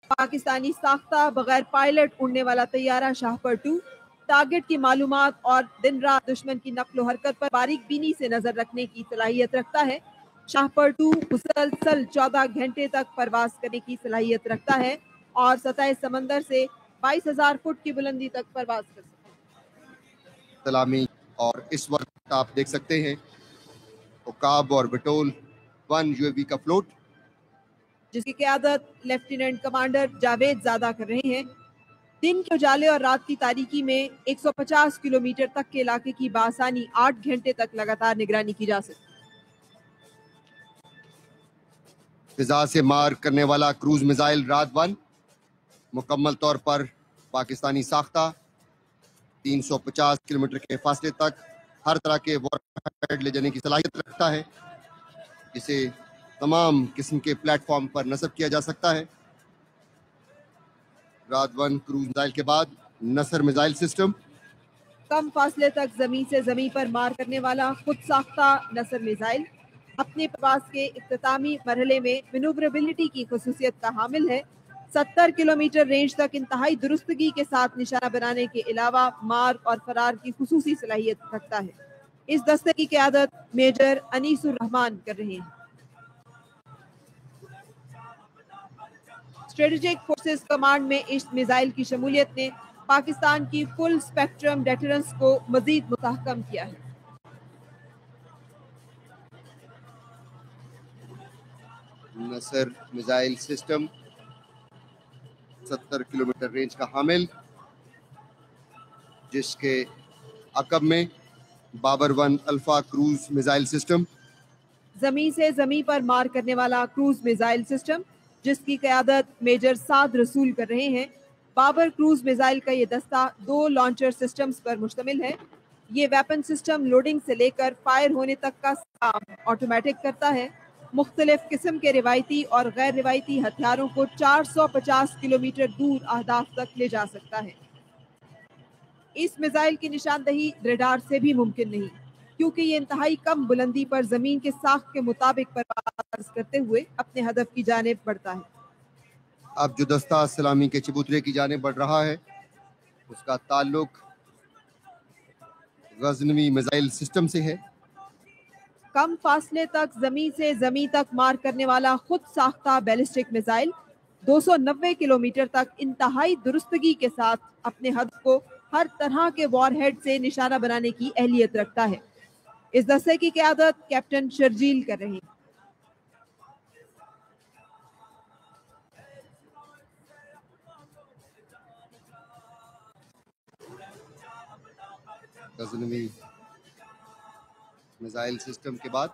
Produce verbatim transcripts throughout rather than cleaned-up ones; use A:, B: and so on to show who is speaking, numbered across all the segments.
A: پاکستانی ساختہ بغیر پائلٹ اڑنے والا طیارہ شاہپر ٹو ٹارگٹ کی معلومات اور دن رات دشمن کی نقل و حرکت پر باریک بینی سے نظر رکھنے کی صلاحیت رکھتا ہے۔ شاہپر ٹو مسلسل چودہ گھنٹے تک پرواز کرنے کی صلاحیت رکھتا ہے اور سطح سمندر سے بائیس ہزار فٹ کی بلندی تک پرواز کر سکتا ہے۔
B: سلامی اور اس وقت آپ دیکھ سکتے ہیں عقاب اور بٹول ون یو اے وی کا فلوٹ،
A: جس کی قیادت لیفٹیننٹ کمانڈر جاوید زادہ کر رہے ہیں۔ دن کے اجالے اور رات کی تاریکی میں ایک سو پچاس کلومیٹر تک کے علاقے کی بآسانی آٹھ گھنٹے تک لگاتار نگرانی کی جا سکتی ہے۔
B: فضا سے مار کرنے والا کروز میزائل رات ون مکمل طور پر پاکستانی ساختہ، تین سو پچاس کلومیٹر کے فاصلے تک ہر طرح کے وار ہیڈ لے جانے کی صلاحیت رکھتا ہے، جسے تمام قسم کے پلیٹ فارم پر نصب کیا جا سکتا ہے۔ رات ون کروز میزائل کے بعد نصر میزائل سسٹم،
A: کم فاصلے تک زمین سے زمین پر مار کرنے والا خود ساختہ نصر میزائل اپنے پرواز کے اختتامی مرحلے میں مینووربلٹی کی خصوصیت کا حامل ہے۔ ستر کلومیٹر رینج تک انتہائی درستگی کے ساتھ نشانہ بنانے کے علاوہ مار اور فرار کی خصوصی صلاحیت رکھتا ہے۔ اس دستے کی قیادت میجر انیس الرحمان کر رہے ہیں۔ اسٹریٹجک فورسز کمانڈ میں اس میزائل کی شمولیت نے پاکستان کی فل اسپیکٹرم ڈیٹرنس کو مزید مستحکم کیا ہے۔
B: نصر میزائل سسٹم ستر کلومیٹر رینج کا حامل، جس کے عقب میں Babur one alpha cruise missile system,
A: زمین سے زمین پر مار کرنے والا کروز میزائل سسٹم جس کی قیادت میجر سعد رسول کر رہے ہیں۔ بابر کروز میزائل کا یہ دستہ دو لانچر سسٹمز پر مشتمل ہے۔ یہ ویپن سسٹم لوڈنگ سے لے کر فائر ہونے تک کا کام آٹومیٹک کرتا ہے۔ مختلف قسم کے روایتی اور غیر روایتی ہتھیاروں کو چار سو پچاس کلومیٹر دور اہداف تک لے جا سکتا ہے۔ اس میزائل کی نشاندہی ریڈار سے بھی ممکن نہیں، کیونکہ یہ انتہائی کم بلندی پر زمین کے ساخت کے مطابق پرواز کرتے ہوئے اپنے ہدف کی جانب بڑھتا ہے۔
B: اب جو دستہ سلامی کے چبوترے کی جانب بڑھ رہا ہے اس کا تعلق غزنوی میزائل سسٹم سے ہے۔
A: کم فاصلے تک زمین سے زمین تک مار کرنے والا خود ساختہ بیلسٹک میزائل دو سو نوے کلومیٹر تک انتہائی درستگی کے ساتھ اپنے ہدف کو ہر طرح کے وار ہیڈ سے نشانہ بنانے کی اہلیت رکھتا ہے۔ اس دستے کی قیادت کیپٹن شرجیل کر رہے ہیں۔
B: غزنوی میزائل سسٹم کے بعد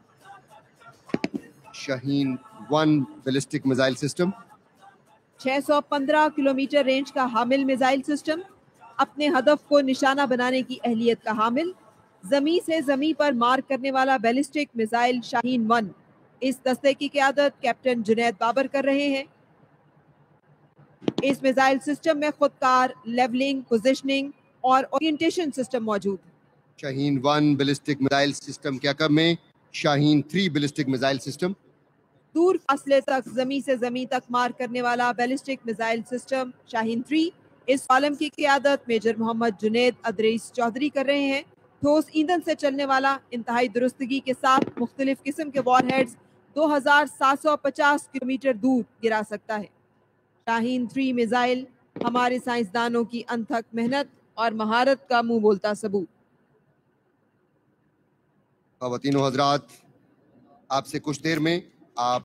B: Shaheen one ballistic missile system,
A: چھ سو پندرہ کلومیٹر رینج کا حامل میزائل سسٹم، اپنے ہدف کو نشانہ بنانے کی اہلیت کا حامل، زمین سے زمین پر مار کرنے والا بیلسٹک میزائل شاہین ون۔ اس دستے کی قیادت کیپٹن جنید بابر کر رہے ہیں۔ اس میزائل سسٹم میں خودکار لیولنگ، پوزیشننگ اور اورینٹیشن سسٹم موجود ہے۔
B: Shaheen one ballistic missile system کے عقب میں Shaheen three ballistic missile system,
A: دور فاصلے تک زمین سے زمین تک مار کرنے والا ballistic missile system Shaheen three. اس کالم کی قیادت میجر محمد جنید ادریس چودھری کر رہے ہیں۔ ٹھوس ایندھن سے چلنے والا انتہائی درستگی کے ساتھ مختلف قسم کے وار ہیڈز دو ہزار سات سو پچاس کلومیٹر دور گرا سکتا ہے۔ شاہین تھری میزائل ہمارے سائنسدانوں کی انتھک محنت اور مہارت کا منہ بولتا ثبوت۔
B: خواتین و حضرات، آپ سے کچھ دیر میں آپ